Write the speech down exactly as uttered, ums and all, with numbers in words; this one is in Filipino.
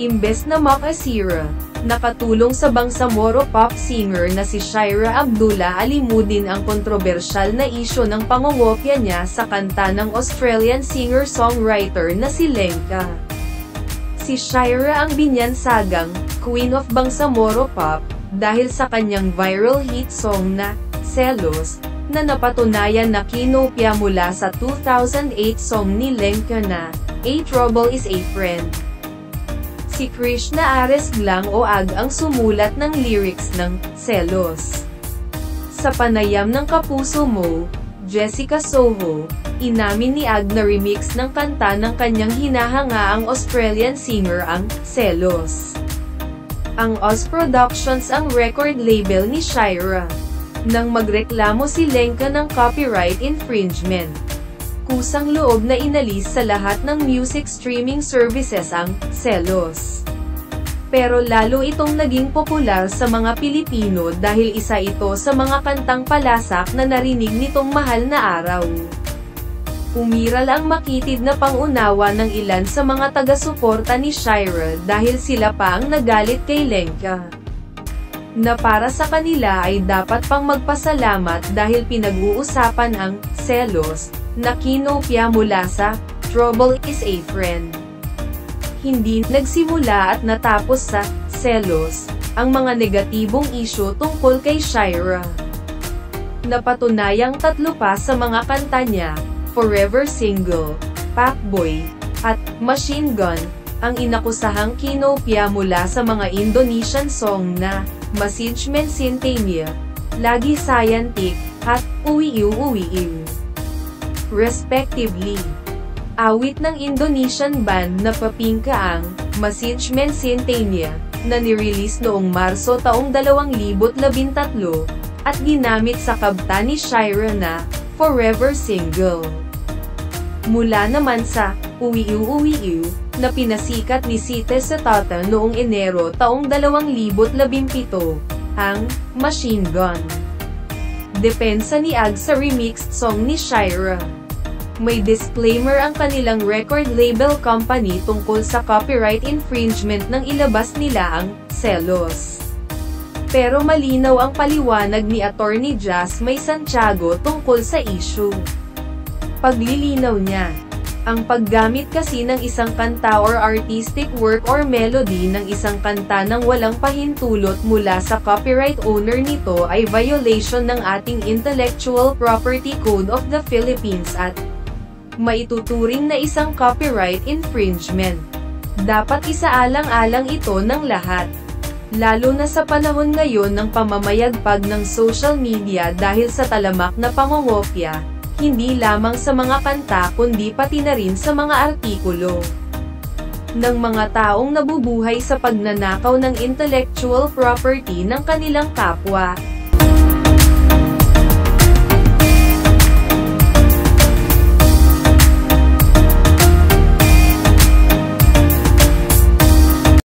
Imbes na makasira, nakatulong sa Bangsamoro pop singer na si Shira Abdullah alimunin ang kontrobersyal na isyu ng pangungopya niya sa kanta ng Australian singer-songwriter na si Lenka. Si Shira ang binyansagang Queen of Bangsamoro Pop dahil sa kanyang viral hit song na Selos, na napatunayan na kinopya mula sa two thousand eight song ni Lenka na A Trouble is a Friend. Si Krishna Ares Glang o Ag ang sumulat ng lyrics ng Selos. Sa panayam ng Kapuso Mo, Jessica Soho, inamin ni Ag na remix ng kanta ng kanyang hinahangaang Australian singer ang Selos. Ang Oz Productions ang record label ni Shira. Nang magreklamo si Lenka ng copyright infringement, kusang loob na inalis sa lahat ng music streaming services ang Selos. Pero lalo itong naging popular sa mga Pilipino dahil isa ito sa mga kantang palasak na narinig nitong mahal na araw. Umiral ang makitid na pangunawa ng ilan sa mga taga-suporta ni Shira dahil sila pa ang nagalit kay Lenka, na para sa kanila ay dapat pang magpasalamat dahil pinag-uusapan ang Selos, na kinopya mula sa Trouble is a Friend. Hindi nagsimula at natapos sa Selos ang mga negatibong isyu tungkol kay Shira. Napatunayang tatlo pa sa mga kanta niya, Forever Single, Pacboy, at Machine Gun, ang inakusahang kinopya mula sa mga Indonesian song na Message Men Sintanya, Lagi Sayantik, at Uwiiw Uwiiw, respectively. Awit ng Indonesian band na Papingka ang Message Men Sintanya, na nirelease noong Marso taong dalawang libo labintatlo, at ginamit sa kabta ni Shira na Forever Single. Mula naman sa Uwiiw Uwiiw, na pinasikat ni Site Setata noong Enero taong dalawang libo labimpito, ang Machine Gun. Depensa ni Ag sa remixed song ni Shira. May disclaimer ang kanilang record label company tungkol sa copyright infringement nang ilabas nila ang Selos. Pero malinaw ang paliwanag ni Attorney Jasmine Santiago tungkol sa issue. Paglilinaw niya, ang paggamit kasi ng isang kanta or artistic work or melody ng isang kanta nang walang pahintulot mula sa copyright owner nito ay violation ng ating Intellectual Property Code of the Philippines at maituturing na isang copyright infringement. Dapat isaalang-alang ito ng lahat, lalo na sa panahon ngayon ng pamamayagpag ng social media dahil sa talamak na pangungopya, hindi lamang sa mga kanta kundi pati na rin sa mga artikulo ng mga taong nabubuhay sa pagnanakaw ng intellectual property ng kanilang kapwa.